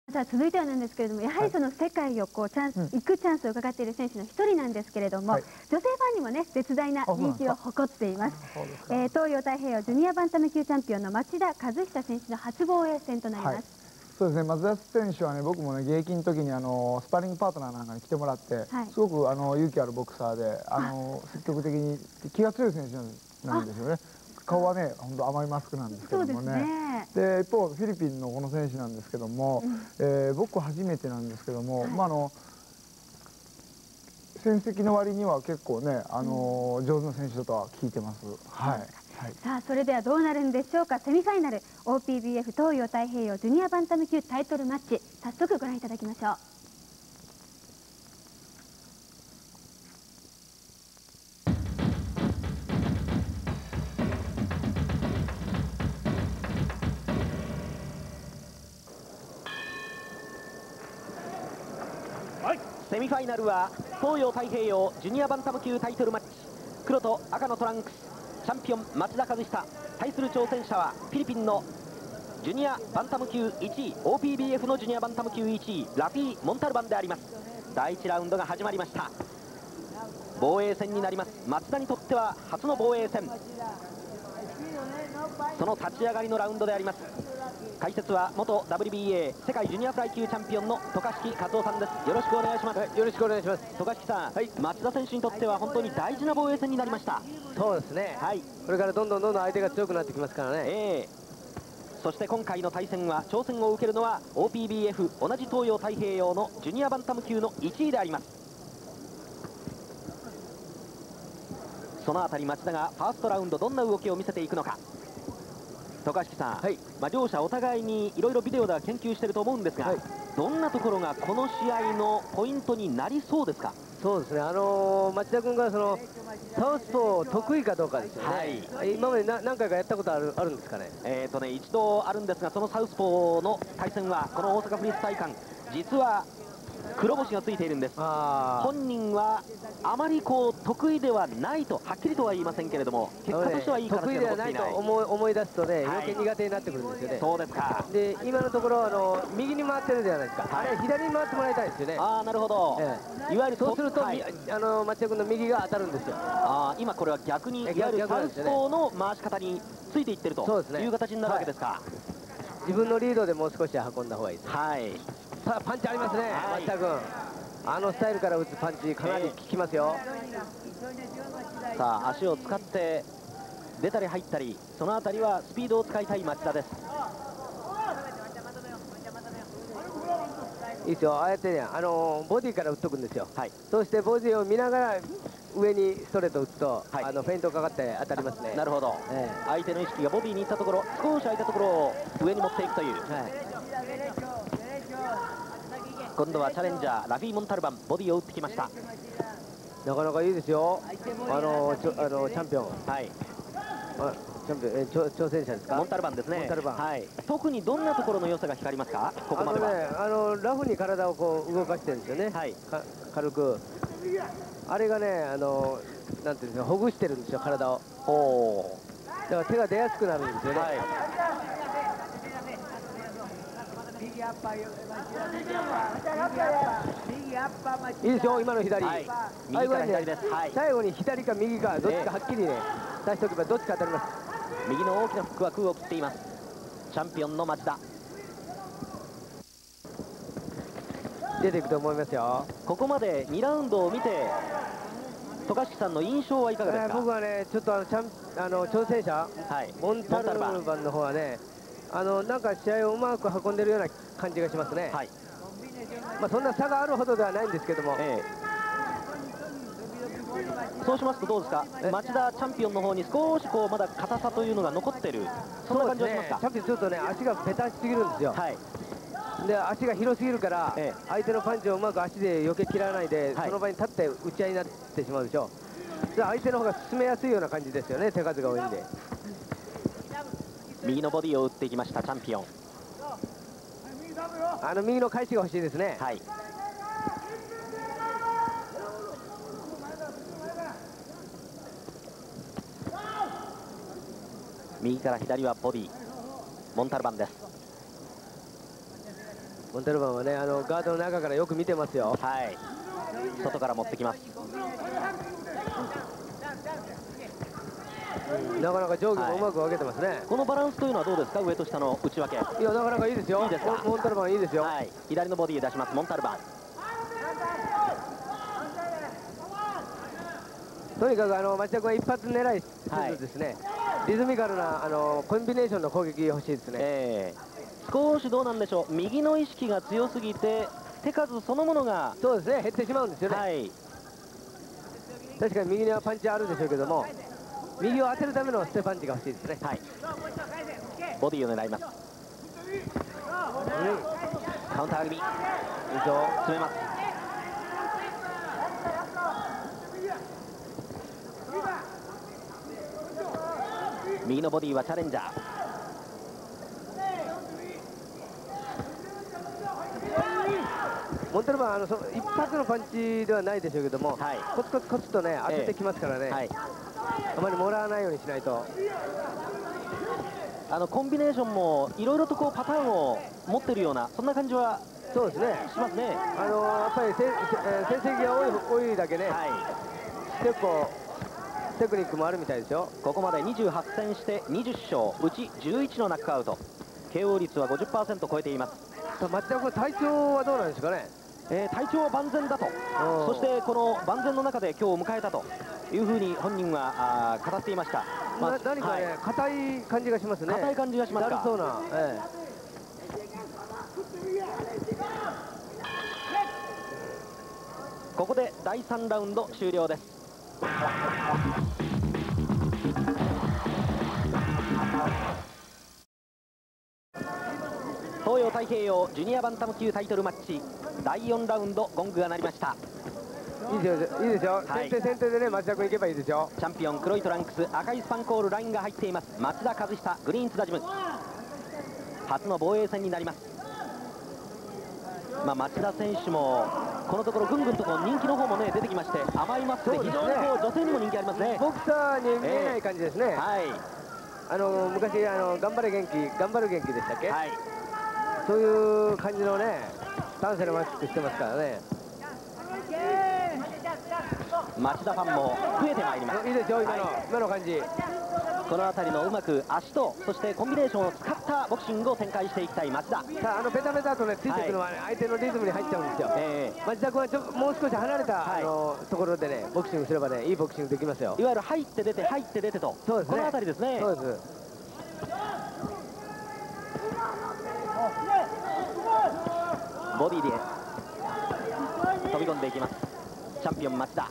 さあ続いてはなんですけれども、やはりその世界をこう行くチャンスを伺っている選手の一人なんですけれども、女性ファンにもね絶大な人気を誇っています。東洋太平洋ジュニアバンタム級チャンピオンの町田和久選手の初防衛戦となります。 そうですね、松田選手はね、僕もね、現役の時にスパーリングパートナーなんかに来てもらって、すごく勇気あるボクサーで、積極的に気が強い選手なんですよね。顔はね、本当甘いマスクなんですけどもね。で、一方、フィリピンのこの選手なんですけども、僕初めてなんですけども、戦績の割には結構ね、上手な選手だとは聞いてます。 さあそれではどうなるんでしょうか。セミファイナル OPBF 東洋太平洋ジュニアバンタム級タイトルマッチ、早速ご覧いただきましょう。 セミファイナルは東洋太平洋ジュニアバンタム級タイトルマッチ、黒と赤のトランクス、チャンピオン町田和久対する挑戦者はフィリピンのジュニアバンタム級1位 OPBF のジュニアバンタム級1位ラフィー・モンタルバンであります。第1ラウンドが始まりました。防衛戦になります。町田にとっては初の防衛戦、その立ち上がりのラウンドであります。解説は元 WBA 世界ジュニアフライ級チャンピオンの渡嘉敷和夫さんです。よろしくお願いします。 よろしくお願いします。 渡嘉敷さん、松田選手にとっては本当に大事な防衛戦になりました。 そうですね、これからどんどん相手が強くなってきますからね。 そして今回の対戦は挑戦を受けるのは OPBF 同じ東洋太平洋のジュニアバンタム級の1位であります。そのあたり町田がファーストラウンドどんな動きを見せていくのか。渡嘉敷さん、両者お互いにいろいろビデオでは研究していると思うんですが、どんなところがこの試合のポイントになりそうですか。 そうですね、町田君がそのサウスポー得意かどうかですよね。今まで何回かやったことあるんですかね。 一度あるんですが、そのサウスポーの対戦はこの大阪府立体育館、実は黒星がついているんです。本人はあまり得意ではないとはっきりとは言いませんけれども、結果としてはいい形で残っていない。 得意ではないと思い出すとね、余計苦手になってくるんですよね。 そうですか。 で今のところ右に回ってるじゃないですか。あれ左に回ってもらいたいですよね。 なるほど。いわゆるそうすると町田君の右が当たるんですよ。 今これは逆にいわゆるサウスポーの回し方についていってるという形になるわけですか。 自分のリードでもう少し運んだ方がいいです。さあパンチありますね、町田君。スタイルから打つパンチかなり効きますよ。 さあ足を使って出たり入ったり、そのあたりはスピードを使いたい町田です。 いいですよ、ああやってね、ボディから打っとくんですよ。そうしてボディを見ながら上にストレート打つと、フェイントかかって当たりますね。 なるほど、相手の意識がボディに行ったところ、少し空いたところを上に持っていくという、今度はチャレンジャーラフィー・モンタルバン、ボディを打ってきました。 なかなかいいですよ、チャンピオン。挑戦者ですか。 モンタルバンですね。特にどんなところの良さが光りますか。ここまではラフに体を動かしてるんですよね。軽くあれがね、なんていうんですか、ほぐしてるんですよ、体を。だから手が出やすくなるんですよね。いいですよ、今の左。 右から左です。 最後に左か右かどっちかはっきりね出しておけばどっちか当たります。 右の大きなフックは空を切っています。チャンピオンの町田、 出ていくと思いますよ。 ここまで2ラウンドを見て渡嘉敷さんの印象はいかがですか。 僕はね、ちょっと挑戦者、モンタルバンの方はね、なんか試合をうまく運んでるような感じがしますね。そんな差があるほどではないんですけども、 そうしますとどうですか、町田チャンピオンの方に少しまだ硬さというのが残っている、そんな感じがしますか。 チャンピオンちょっとね、足がベタしすぎるんですよ。で足が広すぎるから、相手のパンチをうまく足で避けきらないで、その場に立って打ち合いになってしまうでしょ。相手の方が進めやすいような感じですよね、手数が多いんで。 右のボディを打っていきましたチャンピオン。 右の返しが欲しいですね。右から左はボディ、モンタルバンです。 モンタルバンはね、ガードの中からよく見てますよ。 はい、外から持ってきます。 なかなか上下もうまく分けてますね。 このバランスというのはどうですか、上と下の内訳。 いや、なかなかいいですよ。いいですか。モンタルバンいいですよ。 はい、左のボディを出しますモンタルバン。 とにかく町田君は一発狙いするですね、リズミカルなコンビネーションの攻撃欲しいですね。 少しどうなんでしょう、右の意識が強すぎて手数そのものがそうですね、減ってしまうんですよね。はい、確かに右にはパンチあるでしょうけども、右を当てるためのステパンチが欲しいですね。はい、 ボディを狙います。カウンター気味、詰めます。右のボディはチャレンジャー。 モンタルバンは一発のパンチではないでしょうけども、はい、コツコツコツとね当ててきますからね、はい、あまりもらわないようにしないと。 コンビネーションもいろいろとこうパターンを持ってるような、そんな感じはそうですね、 しますね。 やっぱり成績が多いだけね、はい、結構テクニックもあるみたいですよ。 ここまで28戦して20勝、うち11のナックアウト、KO 率は 50% 超えています。 町田君、体調はどうなんですかね。 体調は万全だと、そしてこの万全の中で今日を迎えたというふうに本人は語っていました。 何かね、硬い感じがしますね。 硬い感じがしますか。 だるそうな。 ここで第3ラウンド終了です。東洋太平洋ジュニアバンタム級タイトルマッチ第4ラウンド、ゴングが鳴りました。 いいですよ、はい、先手でね、町田君いけばいいですよ。 チャンピオン黒いトランクス、赤いスパンコールラインが入っています松田和久、グリーンツダジム、初の防衛戦になります。町田選手もこのところぐんぐんとこう人気の方もね出てきまして、甘いマスクで非常にこう女性にも人気ありますね。 ボクサーに見えない感じですね。はい、昔頑張る元気でしたっけ、はい、そういう感じのね端正なマスクしてますからね。 町田ファンも増えてまいります。 いいですよ、今の感じ。 この辺りのうまく足とそしてコンビネーションを使ったボクシングを展開していきたい町田。 さあ、ベタベタとねついていくのは、ね、相手のリズムに入っちゃうんですよ。町田君はもう少し離れた、ところでねボクシングすればねいいボクシングできますよ。 いわゆる入って出て入って出てと、そうですね、この辺りですね。そうです。ボディで飛び込んでいきますチャンピオン町田。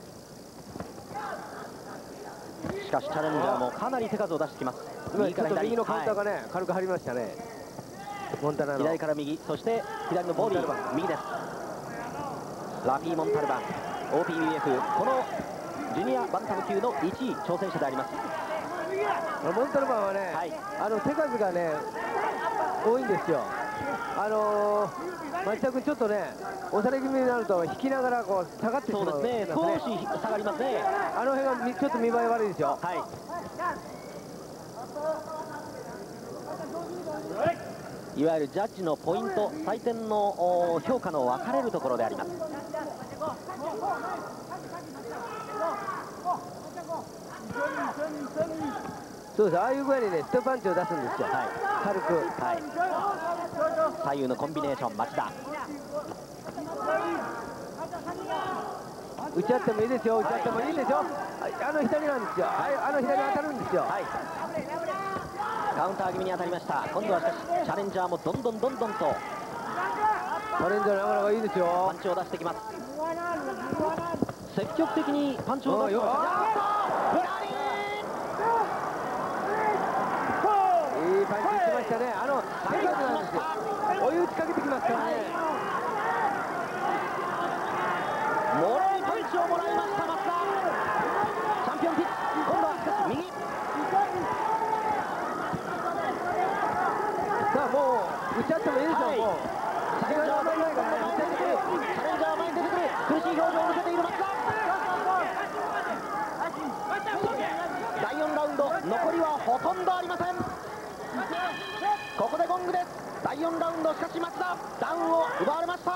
しかしチャレンジャーもかなり手数を出してきます。 右から左、右のカウンターがね、軽く張りましたね。モンタナの左から右、そして左のボディ右です。ラフィー・モンタルバン OPBF このジュニアバンタム級の1位挑戦者であります。 モンタルバンはね、手数がね多いんですよ。町田君ちょっとね押され気味になると引きながらこう下がってしまう。 そうですね、少し下がりますね。 あの辺がちょっと見栄え悪いですよ。はい、 いわゆるジャッジのポイント、採点の評価の分かれるところであります。 そうです、ああいう具合にねステップパンチを出すんですよ。はい、軽く。はい、 左右のコンビネーション町田。 打ち合ってもいいですよ、打ち合ってもいいですよ。左なんですよ。左当たるんですよ。はい、 カウンター気味に当たりました。今度はしかしチャレンジャーもどんどんとチャレンジャーなかなかいいですよ。 パンチを出してきます。積極的にパンチを出してきます。 いいパンチしましたね。手数なんですよ。追い打ちかけてきますからね。 もろいパンチをもらいました松田。チャンピオンピッチ。今度はしかし右。 さあもう打ち合ってもいいでしょう。もうチャレンジャー前に出てくる。チャレンジャー前に出てくる。苦しい表情を見せている松田。第4ラウンド残りはほとんどありません。ここでゴングです。第4ラウンド、しかし松田ダウンを奪われました。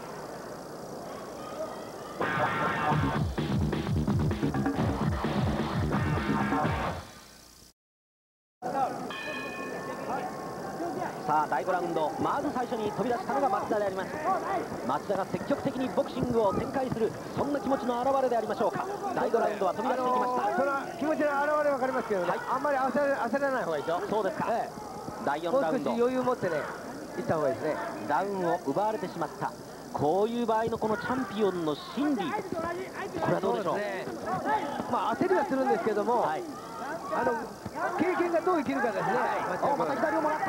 さあ第5ラウンド、まず最初に飛び出したのが松田であります。松田が積極的にボクシングを展開する、そんな気持ちの表れでありましょうか。第5ラウンドは飛び出していきました。 それは気持ちの表れ分かりますけどね、はい、あんまり焦らない方がいいでしょ。 そうですか、第4ラウンドもう少し余裕持ってねいった方がいいですね。 ダウンを奪われてしまった、こういう場合のこのチャンピオンの心理、これはどうでしょう。 まあ焦りはするんですけども、はい、経験がどう生きるかですね。 また左をもらった、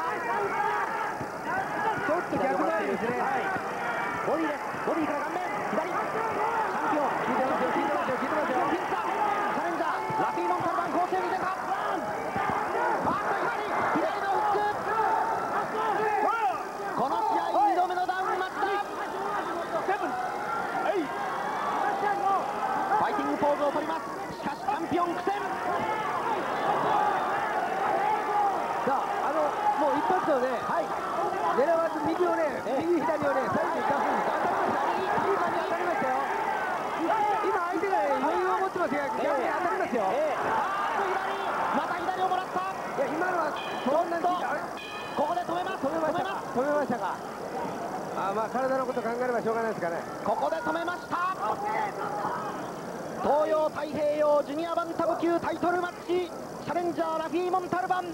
ちょっと逆回りですね。 ボディです、ボディから顔面左、チャンピオン効いてますよ、効いてますよ、効いてますよ。 ピッツァチャレンジャーラフィーモンタルバン合成に出た、左のフック、この試合2度目のダウン松田、ファイティングポーズを取ります。しかしチャンピオン苦戦。 さあもう一発をね、はい、狙わず右をね、右左をね、左右に出すんです。当たりましたよ。今相手が余裕を持ってますが、逆に当たりますよ。 また左をもらった。 いや今のはそんなにここで止めます。 止めましたか。まあ体のこと考えればしょうがないですかね。 ここで止めました。東洋太平洋ジュニアバンタム級タイトルマッチ、チャレンジャーラフィーモンタルバン、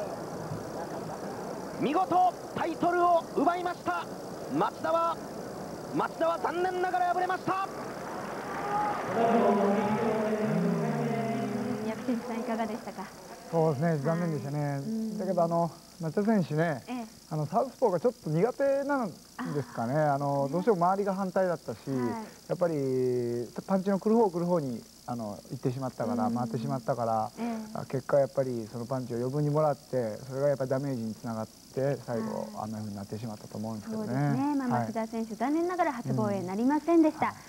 見事タイトルを奪いました。松田は残念ながら敗れました。 薬師さんいかがでしたか。 そうですね、残念でしたね。だけど松田選手ね、サウスポーがちょっと苦手なんですかね。どうしても周りが反対だったし、やっぱりパンチの来る方に行ってしまったから、回ってしまったから、結果やっぱりそのパンチを余分にもらって、それがやっぱりダメージにつながって最後あんな風になってしまったと思うんですけどね。 そうですね、松田選手残念ながら初防衛になりませんでした。